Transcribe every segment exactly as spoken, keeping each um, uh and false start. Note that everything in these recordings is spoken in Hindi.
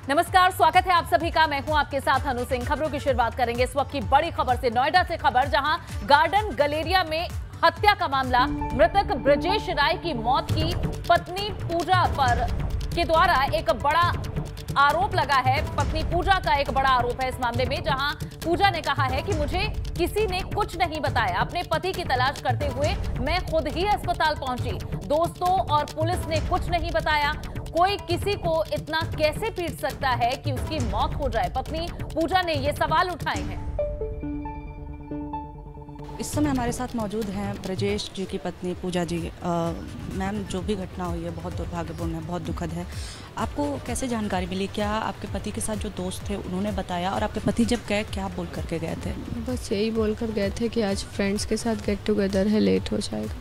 नमस्कार, स्वागत है आप सभी का। मैं हूं आपके साथ अनु सिंह। खबरों की शुरुआत करेंगे इस वक्त की बड़ी खबर से। नोएडा से खबर, जहां गार्डन गलेरिया में हत्या का मामला। मृतक ब्रजेश राय की मौत की पत्नी पूजा पर के द्वारा एक बड़ा आरोप लगा है। पत्नी पूजा का एक बड़ा आरोप है इस मामले में, जहां पूजा ने कहा है कि मुझे किसी ने कुछ नहीं बताया। अपने पति की तलाश करते हुए मैं खुद ही अस्पताल पहुंची। दोस्तों और पुलिस ने कुछ नहीं बताया। कोई किसी को इतना कैसे पीट सकता है कि उसकी मौत हो जाए? पत्नी पूजा ने ये सवाल उठाए हैं। इस समय हमारे साथ मौजूद हैं ब्रजेश जी की पत्नी पूजा जी। मैम, जो भी घटना हुई है बहुत दुर्भाग्यपूर्ण है, बहुत दुखद है। आपको कैसे जानकारी मिली? क्या आपके पति के साथ जो दोस्त थे उन्होंने बताया? और आपके पति जब गए क्या बोल करके गए थे? बस यही बोल कर गए थे कि आज फ्रेंड्स के साथ गेट टुगेदर है, लेट हो जाएगा।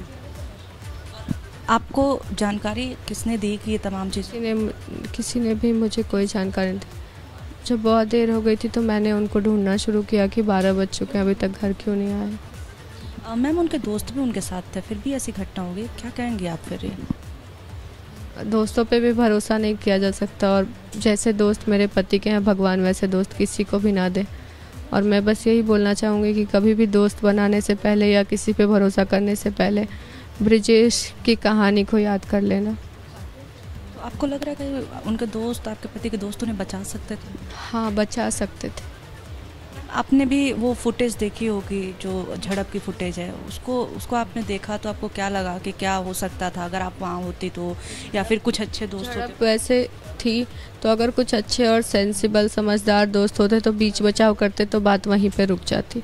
आपको जानकारी किसने दी कि ये तमाम चीज़? किसी ने किसी ने भी मुझे कोई जानकारी नहीं दी। जब बहुत देर हो गई थी तो मैंने उनको ढूंढना शुरू किया कि बारह बज चुके हैं, अभी तक घर क्यों नहीं आए। मैम, उनके दोस्त भी उनके साथ थे, फिर भी ऐसी घटना हो गई, क्या कहेंगे आप? फिर ये दोस्तों पे भी भरोसा नहीं किया जा सकता, और जैसे दोस्त मेरे पति के हैं भगवान, वैसे दोस्त किसी को भी ना दे। और मैं बस यही बोलना चाहूँगी कि कभी भी दोस्त बनाने से पहले या किसी पे भरोसा करने से पहले ब्रजेश की कहानी को याद कर लेना। तो आपको लग रहा है कि उनके दोस्त, आपके पति के दोस्त उन्हें बचा सकते थे? हाँ, बचा सकते थे। आपने भी वो फुटेज देखी होगी, जो झड़प की फुटेज है, उसको उसको आपने देखा तो आपको क्या लगा कि क्या हो सकता था अगर आप वहाँ होती तो, या फिर कुछ अच्छे दोस्त होते? वैसे थी तो अगर कुछ अच्छे और सेंसिबल समझदार दोस्त होते तो बीच बचाव करते तो बात वहीं पे रुक जाती।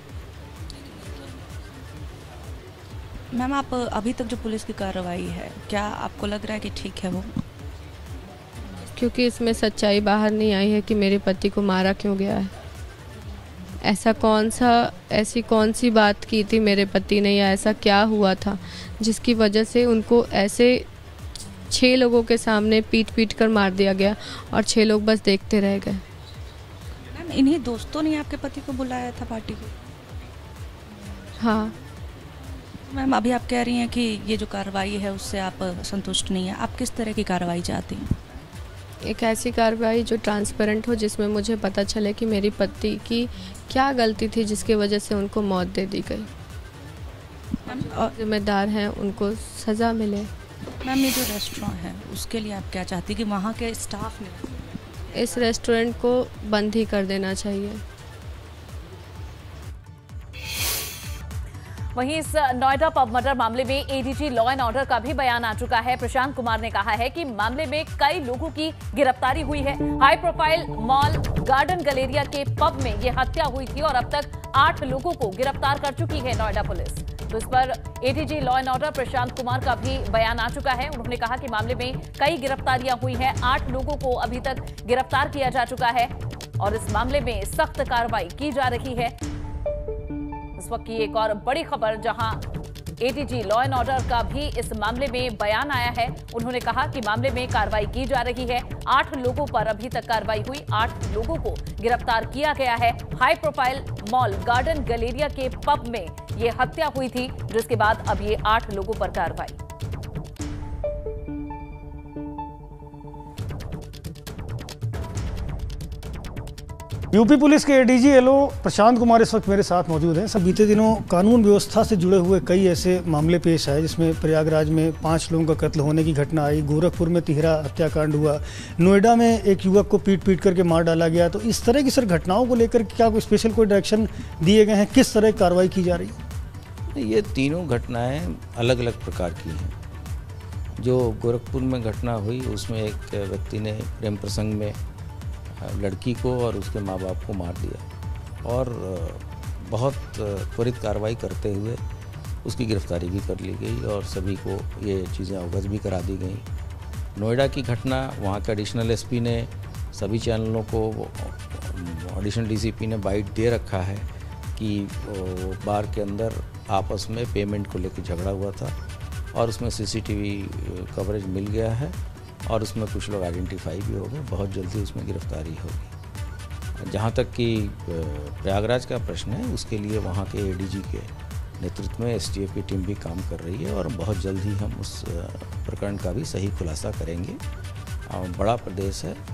मैम, आप अभी तक जो पुलिस की कार्रवाई है, क्या आपको लग रहा है कि ठीक है वो? क्योंकि इसमें सच्चाई बाहर नहीं आई है कि मेरे पति को मारा क्यों गया है। ऐसा कौन सा ऐसी कौन सी बात की थी मेरे पति ने, या ऐसा क्या हुआ था जिसकी वजह से उनको ऐसे छः लोगों के सामने पीट पीट कर मार दिया गया और छः लोग बस देखते रह गए। मैम, इन्हीं दोस्तों ने आपके पति को बुलाया था पार्टी को? हाँ मैम, अभी आप कह रही हैं कि ये जो कार्रवाई है उससे आप संतुष्ट नहीं हैं। आप किस तरह की कार्रवाई चाहती हैं? एक ऐसी कार्रवाई जो ट्रांसपेरेंट हो, जिसमें मुझे पता चले कि मेरी पति की क्या गलती थी जिसकी वजह से उनको मौत दे दी गई। और जिम्मेदार हैं उनको सज़ा मिले। मैम, ये जो रेस्टोरेंट है उसके लिए आप क्या चाहती कि वहाँ के स्टाफ ने इस रेस्टोरेंट को बंद ही कर देना चाहिए। वहीं इस नोएडा पब मर्डर मामले में एडीजी लॉ एंड ऑर्डर का भी बयान आ चुका है। प्रशांत कुमार ने कहा है कि मामले में कई लोगों की गिरफ्तारी हुई है। High profile mall garden Galleria के पब में यह हत्या हुई थी और अब तक आठ लोगों को गिरफ्तार कर चुकी है नोएडा पुलिस। तो इस पर ADG law and order Prashant Kumar का भी बयान आ चुका है। उन्होंने कहा कि मामले में कई गिरफ्तारियां हुई हैं, आठ लोगों को अभी तक गिरफ्तार किया जा चुका है और इस मामले में सख्त कार्रवाई की जा रही है। इस वक्त की एक और बड़ी खबर, जहां एडीजी लॉ एंड ऑर्डर का भी इस मामले में बयान आया है। उन्होंने कहा कि मामले में कार्रवाई की जा रही है। आठ लोगों पर अभी तक कार्रवाई हुई, आठ लोगों को गिरफ्तार किया गया है। High profile mall garden Galleria के पब में ये हत्या हुई थी, जिसके बाद अब ये आठ लोगों पर कार्रवाई। यूपी पुलिस के एडीजी एलओ प्रशांत कुमार इस वक्त मेरे साथ मौजूद हैं। सब बीते दिनों कानून व्यवस्था से जुड़े हुए कई ऐसे मामले पेश आए, जिसमें प्रयागराज में पांच लोगों का कत्ल होने की घटना आई, गोरखपुर में तिहरा हत्याकांड हुआ, नोएडा में एक युवक को पीट पीट करके मार डाला गया। तो इस तरह की सर घटनाओं को लेकर क्या कोई स्पेशल कोई डायरेक्शन दिए गए हैं? किस तरह की कार्रवाई की जा रही है? ये तीनों घटनाएँ अलग अलग प्रकार की हैं। जो गोरखपुर में घटना हुई उसमें एक व्यक्ति ने प्रेम प्रसंग में लड़की को और उसके माँ बाप को मार दिया और बहुत त्वरित कार्रवाई करते हुए उसकी गिरफ्तारी भी कर ली गई और सभी को ये चीज़ें अवगत भी करा दी गई। नोएडा की घटना, वहाँ के एडिशनल एसपी ने सभी चैनलों को, एडिशनल डीसीपी ने बाइट दे रखा है कि बार के अंदर आपस में पेमेंट को लेकर झगड़ा हुआ था और उसमें सीसीटीवी कवरेज मिल गया है और उसमें कुछ लोग आइडेंटिफाई भी हो गए। बहुत जल्दी उसमें गिरफ्तारी होगी। जहाँ तक कि प्रयागराज का प्रश्न है, उसके लिए वहाँ के एडीजी के नेतृत्व में एसटीएफ की टीम भी काम कर रही है और बहुत जल्द ही हम उस प्रकरण का भी सही खुलासा करेंगे। बड़ा प्रदेश है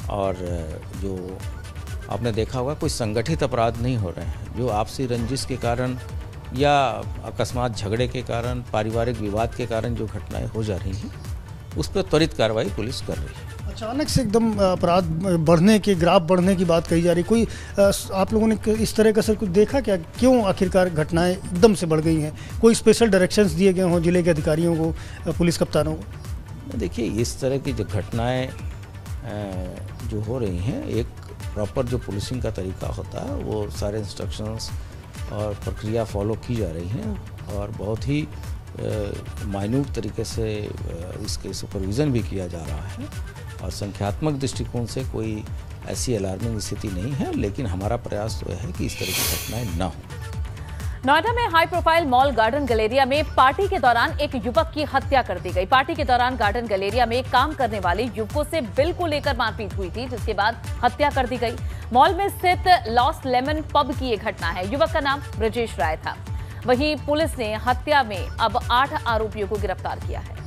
और जो आपने देखा होगा कोई संगठित अपराध नहीं हो रहे हैं, जो आपसी रंजिश के कारण या अकस्मात झगड़े के कारण, पारिवारिक विवाद के कारण जो घटनाएं हो जा रही हैं उस पर त्वरित कार्रवाई पुलिस कर रही है। अचानक से एकदम अपराध बढ़ने के, ग्राफ बढ़ने की बात कही जा रही, कोई आप लोगों ने इस तरह का सर कुछ देखा क्या, क्यों आखिरकार घटनाएं एकदम से बढ़ गई हैं? कोई स्पेशल डायरेक्शंस दिए गए हों जिले के अधिकारियों को, पुलिस कप्तानों को? देखिए, इस तरह की जो घटनाएं जो हो रही हैं, एक प्रॉपर जो पुलिसिंग का तरीका होता है वो सारे इंस्ट्रक्शंस और प्रक्रिया फॉलो की जा रही हैं और बहुत ही माइन्यूट तरीके से इसके सुपरविज़न भी किया जा रहा है और संख्यात्मक दृष्टिकोण से कोई ऐसी अलार्मिंग स्थिति नहीं है, लेकिन हमारा प्रयास तो है कि इस तरह की घटनाएं ना हो। नोएडा में high profile mall garden galleria में पार्टी के दौरान एक युवक की हत्या कर दी गई। पार्टी के दौरान गार्डन गलेरिया में काम करने वाले युवकों से बिल को लेकर मारपीट हुई थी, जिसके बाद हत्या कर दी गई। मॉल में स्थित लॉस्ट लेमन पब की ये घटना है। युवक का नाम ब्रजेश राय था। वहीं पुलिस ने हत्या में अब आठ आरोपियों को गिरफ्तार किया है।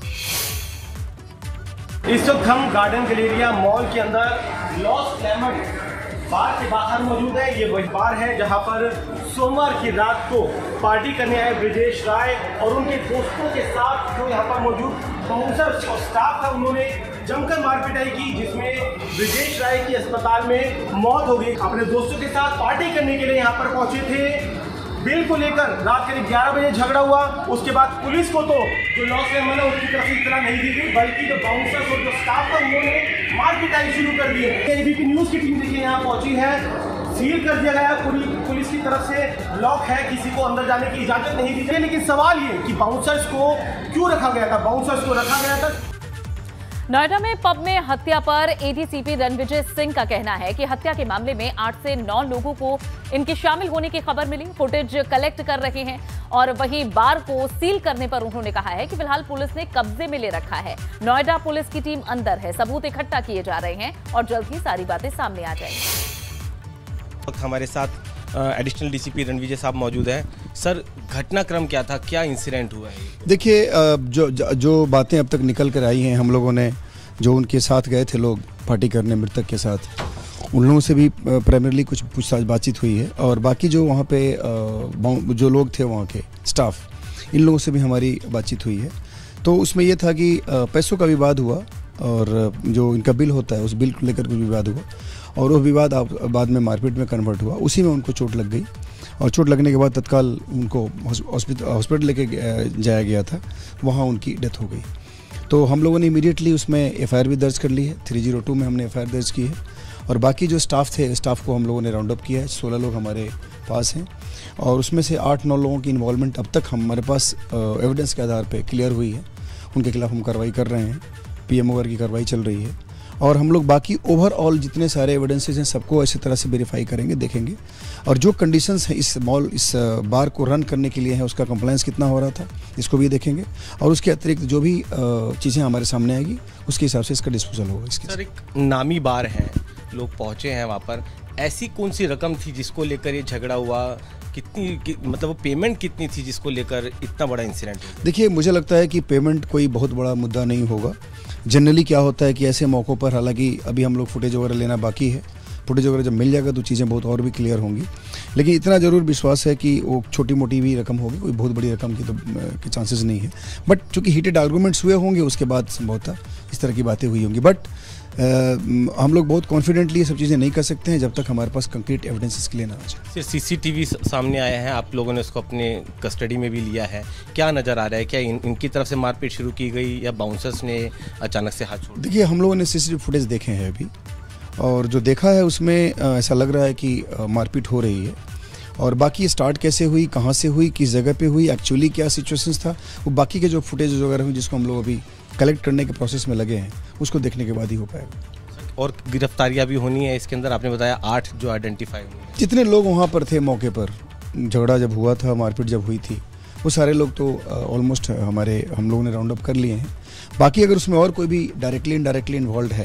इस वक्त हम गार्डन गलेरिया मॉल के अंदर लॉस्ट लेमन बार के बाहर मौजूद है। ये वही बार है जहां पर सोमवार की रात को पार्टी करने आए ब्रजेश राय और उनके दोस्तों के साथ जो यहाँ पर मौजूद बाउंसर और स्टाफ था, उन्होंने जमकर मारपिटाई की, जिसमें ब्रजेश राय की अस्पताल में मौत हो गई। अपने दोस्तों के साथ पार्टी करने के लिए यहाँ पर पहुंचे थे। बिल को लेकर रात करीब ग्यारह बजे झगड़ा हुआ। उसके बाद पुलिस को तो जो लॉस लेमन है उसकी तरफ से इतना नहीं दी गई, बल्कि जो बाउंसर्स और जो स्टाफ था उन्होंने मार पिटाई शुरू कर दी है। एबीपी न्यूज़ की टीम देखिए यहाँ पहुंची है। सील कर दिया गया, पूरी पुलिस की तरफ से लॉक है, किसी को अंदर जाने की इजाजत नहीं दी गई। लेकिन सवाल ये कि बाउंसर्स को क्यों रखा गया था? बाउंसर्स को रखा गया था। नोएडा में पब में हत्या पर एडीसीपी रणविजय सिंह का कहना है कि हत्या के मामले में आठ से नौ लोगों को इनके शामिल होने की खबर मिली। फुटेज कलेक्ट कर रहे हैं और वहीं बार को सील करने पर उन्होंने कहा है कि फिलहाल पुलिस ने कब्जे में ले रखा है। नोएडा पुलिस की टीम अंदर है, सबूत इकट्ठा किए जा रहे हैं और जल्द ही सारी बातें सामने आ जाएंगी। हमारे साथ एडिशनल डीसीपी रणविजय साहब मौजूद हैं। सर, घटनाक्रम क्या था, क्या इंसिडेंट हुआ है? देखिए, जो जो बातें अब तक निकल कर आई हैं, हम लोगों ने जो उनके साथ गए थे लोग पार्टी करने मृतक के साथ, उन लोगों से भी प्राइमरीली कुछ पूछताछ बातचीत हुई है और बाकी जो वहाँ पे जो लोग थे वहाँ के स्टाफ, इन लोगों से भी हमारी बातचीत हुई है। तो उसमें ये था कि पैसों का विवाद हुआ और जो इनका बिल होता है उस बिल को लेकर कुछ विवाद हुआ और वो विवाद बाद में मारपीट में कन्वर्ट हुआ। उसी में उनको चोट लग गई और चोट लगने के बाद तत्काल उनको हॉस्पिटल लेके जाया गया था, वहाँ उनकी डेथ हो गई। तो हम लोगों ने इमीडिएटली उसमें एफआईआर भी दर्ज कर ली है। थ्री जीरो टू में हमने एफआईआर दर्ज की है और बाकी जो स्टाफ थे, स्टाफ को हम लोगों ने राउंड अप किया है। सोलह लोग हमारे पास हैं और उसमें से आठ नौ लोगों की इन्वॉल्वमेंट अब तक हमारे पास एविडेंस के आधार पर क्लियर हुई है। उनके खिलाफ हम कार्रवाई कर रहे हैं, पीएमओ वगैरह की कार्रवाई चल रही है और हम लोग बाकी ओवरऑल जितने सारे एविडेंसेस हैं सबको ऐसी तरह से वेरीफाई करेंगे, देखेंगे और जो कंडीशंस हैं इस मॉल इस बार को रन करने के लिए है उसका कंप्लायंस कितना हो रहा था इसको भी देखेंगे और उसके अतिरिक्त जो भी चीज़ें हमारे सामने आएगी उसके हिसाब से इसका डिस्पोजल होगा। इसके सर, एक नामी बार है, लोग पहुँचे हैं वहाँ पर, ऐसी कौन सी रकम थी जिसको लेकर ये झगड़ा हुआ? कितनी कि, मतलब पेमेंट कितनी थी जिसको लेकर इतना बड़ा इंसिडेंट हुआ? देखिए, मुझे लगता है कि पेमेंट कोई बहुत बड़ा मुद्दा नहीं होगा। जनरली क्या होता है कि ऐसे मौक़ों पर, हालांकि अभी हम लोग फुटेज वगैरह लेना बाकी है, फुटेज वगैरह जब मिल जाएगा तो चीज़ें बहुत और भी क्लियर होंगी, लेकिन इतना ज़रूर विश्वास है कि वो छोटी मोटी भी रकम होगी, कोई बहुत बड़ी रकम की तो के चांसेस नहीं है। बट चूँकि हीटेड आर्गूमेंट्स हुए होंगे उसके बाद संभवतः इस तरह की बातें हुई होंगी। बट Uh, हम लोग बहुत कॉन्फिडेंटली ये सब चीज़ें नहीं कर सकते हैं जब तक हमारे पास कंक्रीट एविडेंसेस के लिए ना आ जाए। सिर्फ सीसीटीवी सामने आया है, आप लोगों ने उसको अपने कस्टडी में भी लिया है, क्या नज़र आ रहा है? क्या इन, इनकी तरफ से मारपीट शुरू की गई या बाउंसर्स ने अचानक से हाथ छोड़? देखिए, हम लोगों ने सीसीटीवी फुटेज देखे हैं अभी और जो देखा है उसमें ऐसा लग रहा है कि मारपीट हो रही है और बाकी स्टार्ट कैसे हुई, कहाँ से हुई, किस जगह पे हुई, एक्चुअली क्या सिचुएशंस था, वो बाकी के जो फुटेज वगैरह हुई जिसको हम लोग अभी कलेक्ट करने के प्रोसेस में लगे हैं उसको देखने के बाद ही हो पाएगा। और गिरफ्तारियां भी होनी है इसके अंदर, आपने बताया आठ जो आइडेंटिफाई हुए हैं। जितने लोग वहाँ पर थे मौके पर, झगड़ा जब हुआ था, मारपीट जब हुई थी, वो सारे लोग तो ऑलमोस्ट हमारे हम लोगों ने राउंड अप कर लिए हैं। बाकी अगर उसमें और कोई भी डायरेक्टली इनडायरेक्टली इन्वॉल्व है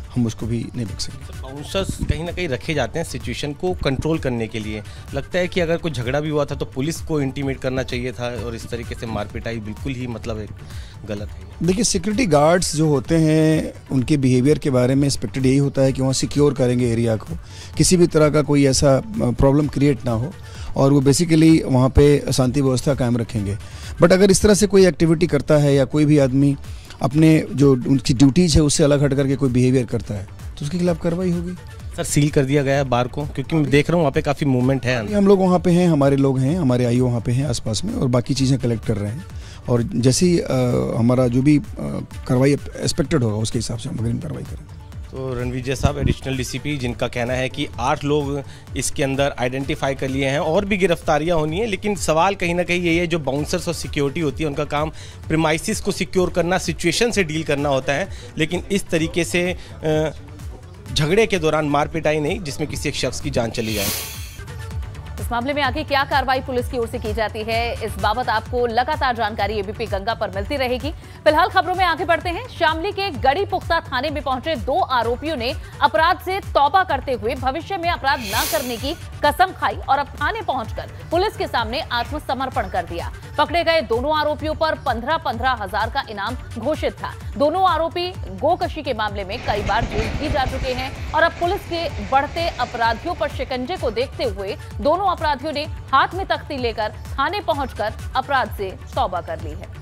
हम उसको भी नहीं बच सकेंगे। बाउंसर्स कहीं ना कहीं रखे जाते हैं सिचुएशन को कंट्रोल करने के लिए। लगता है कि अगर कोई झगड़ा भी हुआ था तो पुलिस को इंटीमेट करना चाहिए था, और इस तरीके से मारपिटाई बिल्कुल ही मतलब एक गलत है। देखिए, सिक्योरिटी गार्ड्स जो होते हैं उनके बिहेवियर के बारे में एक्सपेक्टेड यही होता है कि वहाँ सिक्योर करेंगे एरिया को, किसी भी तरह का कोई ऐसा प्रॉब्लम क्रिएट ना हो, और वो बेसिकली वहाँ पे शांति व्यवस्था कायम रखेंगे। बट अगर इस तरह से कोई एक्टिविटी करता है या कोई भी आदमी अपने जो उनकी ड्यूटीज़ है उससे अलग हट करके कोई बिहेवियर करता है तो उसके खिलाफ कार्रवाई होगी। सर, सील कर दिया गया है बार को, क्योंकि मैं देख रहा हूँ वहाँ पे काफ़ी मूवमेंट है। हम लोग वहाँ पे हैं, हमारे लोग हैं, हमारे आईओ वहाँ पे हैं आसपास में, और बाकी चीज़ें कलेक्ट कर रहे हैं, और जैसे ही हमारा जो भी कार्रवाई एक्सपेक्टेड होगा उसके हिसाब से हम अग्रिम कार्रवाई करेंगे। तो रणविजय साहब, एडिशनल डीसीपी, जिनका कहना है कि आठ लोग इसके अंदर आइडेंटिफाई कर लिए हैं, और भी गिरफ्तारियां होनी है, लेकिन सवाल कहीं ना कहीं यही है, जो बाउंसर्स और सिक्योरिटी होती है उनका काम प्रीमाइसिस को सिक्योर करना, सिचुएशन से डील करना होता है, लेकिन इस तरीके से झगड़े के दौरान मार पिटाई नहीं जिसमें किसी एक शख्स की जान चली जाए। इस मामले में आगे क्या कार्रवाई पुलिस की ओर से की जाती है, इस बाबत आपको लगातार जानकारी एबीपी गंगा पर मिलती रहेगी। फिलहाल खबरों में आगे बढ़ते हैं। शामली के गड़ी पुख्ता थाने में पहुंचे दो आरोपियों ने अपराध से तौबा करते हुए भविष्य में अपराध न करने की कसम खाई और अब थाने पहुंचकर पुलिस के सामने आत्मसमर्पण कर दिया। पकड़े गए दोनों आरोपियों पर पंद्रह पंद्रह हजार का इनाम घोषित था। दोनों आरोपी गोकशी के मामले में कई बार जेल भी जा चुके हैं, और अब पुलिस के बढ़ते अपराधियों पर शिकंजे को देखते हुए दोनों अपराधियों ने हाथ में तख्ती लेकर थाने पहुंचकर अपराध से तौबा कर ली है।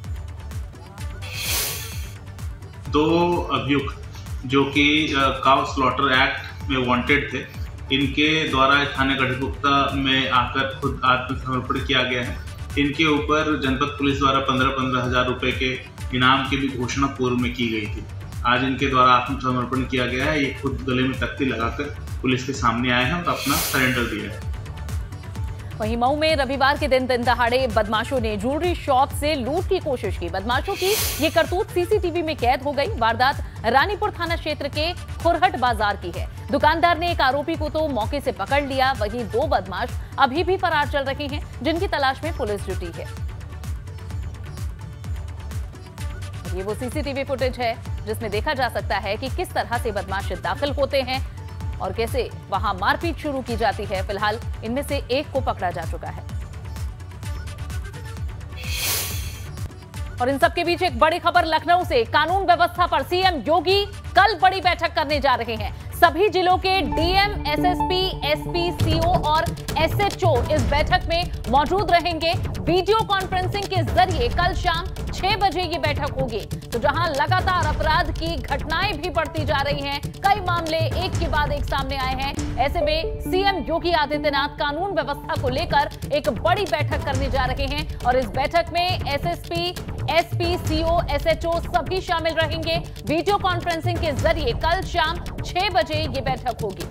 दो अभियुक्त जो कि काउ स्लॉटर एक्ट में वांटेड थे, इनके द्वारा थाने गढ़ीपुख्ता में आकर खुद आत्मसमर्पण किया गया है। इनके ऊपर जनपद पुलिस द्वारा पंद्रह पंद्रह हजार रुपए के इनाम की भी घोषणा पूर्व में की गई थी। आज इनके द्वारा आत्मसमर्पण किया गया है। ये खुद गले में तख्ती लगाकर पुलिस के सामने आए हैं और अपना सरेंडर दिया है। वहीं मऊ में रविवार के दिन दिन दहाड़े बदमाशों ने ज्वेलरी शॉप से लूट की कोशिश की। बदमाशों की ये करतूत सीसीटीवी में कैद हो गई। वारदात रानीपुर थाना क्षेत्र के खुरहट बाजार की है। दुकानदार ने एक आरोपी को तो मौके से पकड़ लिया, वहीं दो बदमाश अभी भी फरार चल रहे हैं, जिनकी तलाश में पुलिस जुटी है। ये वो सीसीटीवी फुटेज है जिसमें देखा जा सकता है कि किस तरह से बदमाश दाखिल होते हैं और कैसे वहां मारपीट शुरू की जाती है। फिलहाल इनमें से एक को पकड़ा जा चुका है। और इन सबके बीच एक बड़ी खबर लखनऊ से। कानून व्यवस्था पर सीएम योगी कल बड़ी बैठक करने जा रहे हैं। सभी जिलों के डीएम, एसएसपी, एसपी, सीओ और एसएचओ इस बैठक में मौजूद रहेंगे। वीडियो कॉन्फ्रेंसिंग के जरिए कल शाम छह बजे ये बैठक होगी। तो जहां लगातार अपराध की घटनाएं भी बढ़ती जा रही हैं, कई मामले एक के बाद एक सामने आए हैं, ऐसे में सीएम योगी आदित्यनाथ कानून व्यवस्था को लेकर एक बड़ी बैठक करने जा रहे हैं। और इस बैठक में एसएसपी, एसपी, सीओ, एसएचओ सभी शामिल रहेंगे। वीडियो कॉन्फ्रेंसिंग के जरिए कल शाम छह बजे ये बैठक होगी।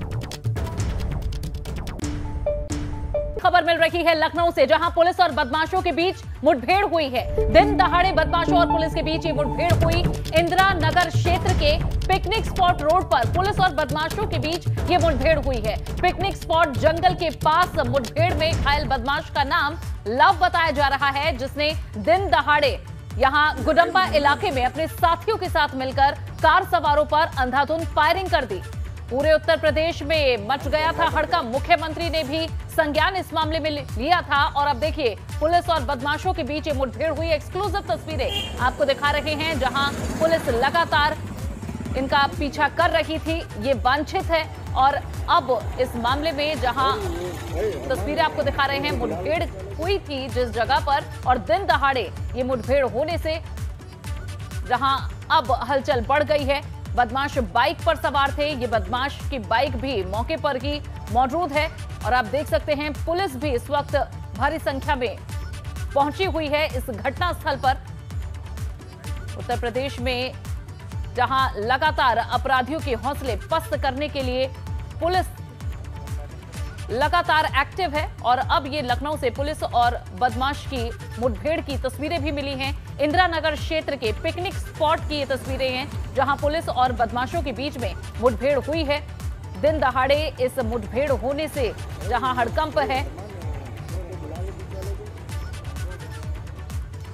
खबर मिल रही है लखनऊ से, जहां पुलिस और बदमाशों के बीच मुठभेड़ हुई है। दिन दहाड़े बदमाशों और पुलिस के बीच ये मुठभेड़ हुई। इंदिरा नगर क्षेत्र के पिकनिक स्पॉट रोड पर पुलिस और बदमाशों के बीच ये मुठभेड़ हुई है। पिकनिक स्पॉट जंगल के पास मुठभेड़ में घायल बदमाश का नाम लव बताया जा रहा है, जिसने दिन दहाड़े यहां गुडम्बा इलाके में अपने साथियों के साथ मिलकर कार सवारों पर अंधाधुंध फायरिंग कर दी। पूरे उत्तर प्रदेश में मच गया था हड़कंप। मुख्यमंत्री ने भी संज्ञान इस मामले में लिया था। और अब देखिए, पुलिस और बदमाशों के बीच ये मुठभेड़ हुई। एक्सक्लूसिव तस्वीरें आपको दिखा रहे हैं, जहां पुलिस लगातार इनका पीछा कर रही थी। ये वांछित है। और अब इस मामले में जहां तस्वीरें आपको दिखा रहे हैं, मुठभेड़ हुई थी जिस जगह पर, और दिन दहाड़े ये मुठभेड़ होने से जहां अब हलचल बढ़ गई है। बदमाश बाइक पर सवार थे। ये बदमाश की बाइक भी मौके पर ही मौजूद है। और आप देख सकते हैं, पुलिस भी इस वक्त भारी संख्या में पहुंची हुई है इस घटना स्थल पर। उत्तर प्रदेश में जहां लगातार अपराधियों के हौसले पस्त करने के लिए पुलिस लगातार एक्टिव है। और अब ये लखनऊ से पुलिस और बदमाश की मुठभेड़ की तस्वीरें भी मिली हैं। इंदिरा नगर क्षेत्र के पिकनिक स्पॉट की ये तस्वीरें हैं, जहां पुलिस और बदमाशों के बीच में मुठभेड़ हुई है। दिन दहाड़े इस मुठभेड़ होने से जहां हड़कंप है,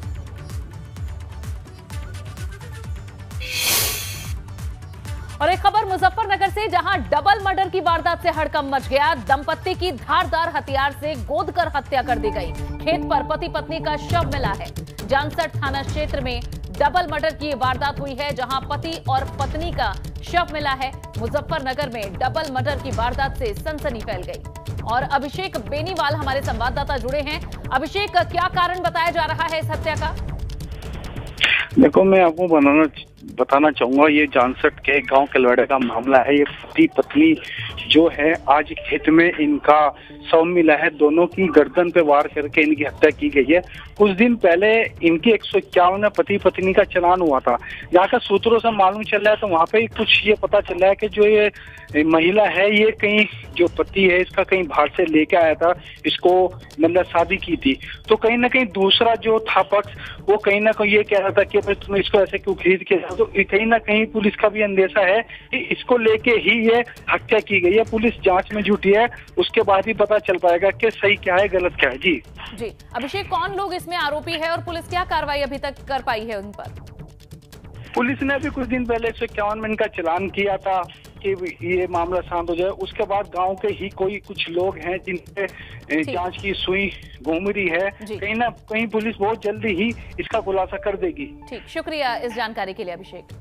और एक खबर मुजफ्फरनगर से, जहां डबल मर्डर की वारदात से हड़कंप मच गया। दंपत्ति की धारदार हथियार से गोदकर हत्या कर दी गई। खेत पर पति पत्नी का शव मिला है। जानसठ थाना क्षेत्र में डबल मर्डर की वारदात हुई है, जहां पति और पत्नी का शव मिला है। मुजफ्फरनगर में डबल मर्डर की वारदात से सनसनी फैल गई। और अभिषेक बेनीवाल हमारे संवाददाता जुड़े हैं। अभिषेक, क्या कारण बताया जा रहा है इस हत्या का? देखो, मैं आपको बनाना बताना चाहूंगा, ये जानसठ के गांव केलवाड़े का मामला है। ये पति पत्नी जो है, आज खेत में इनका शव मिला है। दोनों की गर्दन पे वार करके इनकी हत्या की गई है। कुछ दिन पहले इनकी एक सौ इक्यावन में पति पत्नी का चलान हुआ था। यहाँ का सूत्रों से मालूम चल रहा है, तो वहाँ पे कुछ ये पता चल रहा है कि जो ये महिला है, ये कहीं जो पति है इसका कहीं बाहर से लेके आया था, इसको मतलब शादी की थी। तो कहीं ना कहीं दूसरा जो था पक्ष, वो कहीं ना कहीं ये कह रहा था कि भाई तुम इसको ऐसे क्यों खरीद के, तो कहीं ना कहीं पुलिस का भी अंदेशा है कि इसको लेके ही ये हत्या की गई है। पुलिस जांच में जुटी है, उसके बाद ही पता चल पाएगा कि सही क्या है गलत क्या है। जी जी अभिषेक, कौन लोग इसमें आरोपी है और पुलिस क्या कार्रवाई अभी तक कर पाई है उन पर? पुलिस ने अभी कुछ दिन पहले एक सौ इक्यावन में इनका चलान किया था कि ये मामला शांत हो जाए। उसके बाद गांव के ही कोई कुछ लोग हैं जिनसे जांच की सुई घूम रही है। कहीं ना कहीं पुलिस बहुत जल्दी ही इसका खुलासा कर देगी। ठीक, शुक्रिया इस जानकारी के लिए अभिषेक।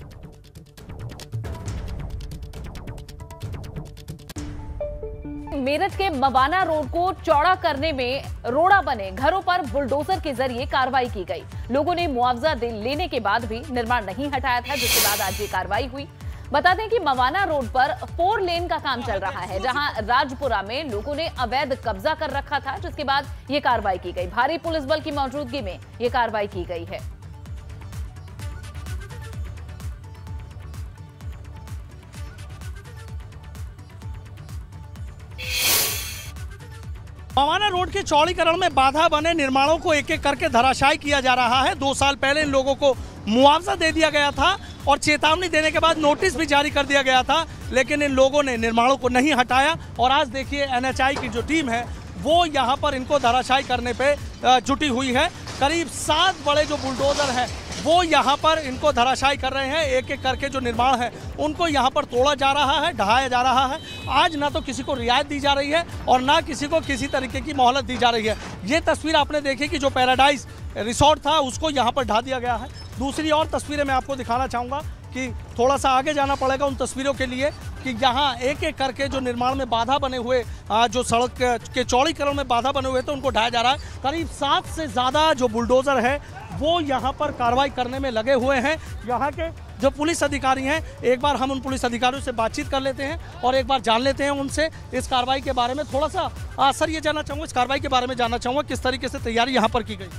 मेरठ के मवाना रोड को चौड़ा करने में रोड़ा बने घरों पर बुलडोजर के जरिए कार्रवाई की गई। लोगों ने मुआवजा लेने के बाद भी निर्माण नहीं हटाया था, जिसके बाद आज ये कार्रवाई हुई। बता दें कि मवाना रोड पर फोर लेन का काम चल रहा है, जहां राजपुरा में लोगों ने अवैध कब्जा कर रखा था, जिसके बाद ये कार्रवाई की गई। भारी पुलिस बल की मौजूदगी में ये कार्रवाई की गई है। मवाना रोड के चौड़ीकरण में बाधा बने निर्माणों को एक एक करके धराशायी किया जा रहा है। दो साल पहले इन लोगों को मुआवजा दे दिया गया था और चेतावनी देने के बाद नोटिस भी जारी कर दिया गया था, लेकिन इन लोगों ने निर्माणों को नहीं हटाया। और आज देखिए एनएचआई की जो टीम है वो यहाँ पर इनको धराशायी करने पे जुटी हुई है। करीब सात बड़े जो बुलडोजर हैं वो यहाँ पर इनको धराशायी कर रहे हैं। एक एक करके जो निर्माण है उनको यहाँ पर तोड़ा जा रहा है, ढहाया जा रहा है। आज ना तो किसी को रियायत दी जा रही है और ना किसी को किसी तरीके की मोहलत दी जा रही है। ये तस्वीर आपने देखी कि जो पैराडाइज रिसोर्ट था उसको यहाँ पर ढा दिया गया है। दूसरी और तस्वीरें मैं आपको दिखाना चाहूँगा कि थोड़ा सा आगे जाना पड़ेगा उन तस्वीरों के लिए कि यहाँ एक एक करके जो निर्माण में बाधा बने हुए, जो सड़क के चौड़ीकरण में बाधा बने हुए थे उनको ढाया जा रहा है। करीब सात से ज़्यादा जो बुलडोज़र है वो यहाँ पर कार्रवाई करने में लगे हुए हैं। यहाँ के जो पुलिस अधिकारी हैं, एक बार हम उन पुलिस अधिकारियों से बातचीत कर लेते हैं और एक बार जान लेते हैं उनसे इस कार्रवाई के बारे में। थोड़ा सा सर ये जानना चाहूँगा, इस कार्रवाई के बारे में जानना चाहूँगा किस तरीके से तैयारी यहाँ पर की गई?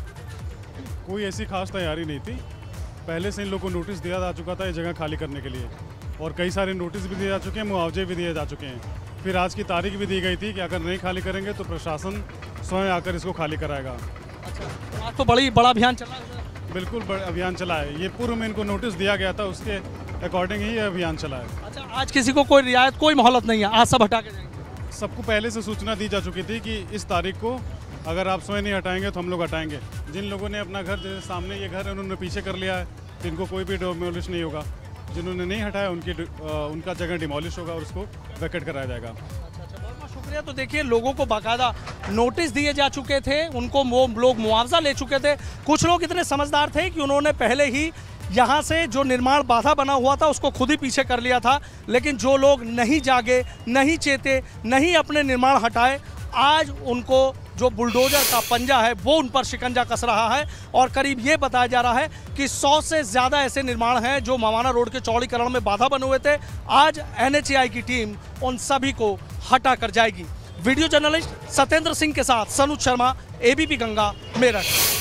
कोई ऐसी खास तैयारी नहीं थी। पहले से इन लोगों को नोटिस दिया जा चुका था ये जगह खाली करने के लिए, और कई सारे नोटिस भी दिए जा चुके हैं, मुआवजे भी दिए जा चुके हैं। फिर आज की तारीख भी दी गई थी कि अगर नहीं खाली करेंगे तो प्रशासन स्वयं आकर इसको खाली कराएगा। अच्छा, आज तो बड़ी बड़ा अभियान चला है? बिल्कुल बड़ा अभियान चला है। ये पूर्व में इनको नोटिस दिया गया था, उसके अकॉर्डिंग ही ये अभियान चला है। अच्छा, आज किसी को कोई रियायत, कोई मोहलत नहीं है, आज सब हटा के जाएंगे? सबको पहले से सूचना दी जा चुकी थी कि इस तारीख को अगर आप स्वयं नहीं हटाएंगे तो हम लोग हटाएंगे। जिन लोगों ने अपना घर, जैसे सामने ये घर है, उन्होंने पीछे कर लिया है, तो इनको कोई भी डिमोलिश नहीं होगा। जिन्होंने नहीं हटाया उनकी उनका जगह डिमोलिश होगा और उसको वैकेट कराया जाएगा। बहुत शुक्रिया। तो देखिए, लोगों को बाकायदा नोटिस दिए जा चुके थे, उनको वो लोग मुआवजा ले चुके थे। कुछ लोग इतने समझदार थे कि उन्होंने पहले ही यहाँ से जो निर्माण बाधा बना हुआ था उसको खुद ही पीछे कर लिया था। लेकिन जो लोग नहीं जागे, नहीं चेते, नहीं अपने निर्माण हटाए, आज उनको जो बुलडोजर का पंजा है वो उन पर शिकंजा कस रहा है। और करीब ये बताया जा रहा है कि सौ से ज़्यादा ऐसे निर्माण हैं जो मवाना रोड के चौड़ीकरण में बाधा बने हुए थे। आज एनएचएआई की टीम उन सभी को हटा कर जाएगी। वीडियो जर्नलिस्ट सत्येंद्र सिंह के साथ सनुज शर्मा, एबीपी गंगा, मेरठ।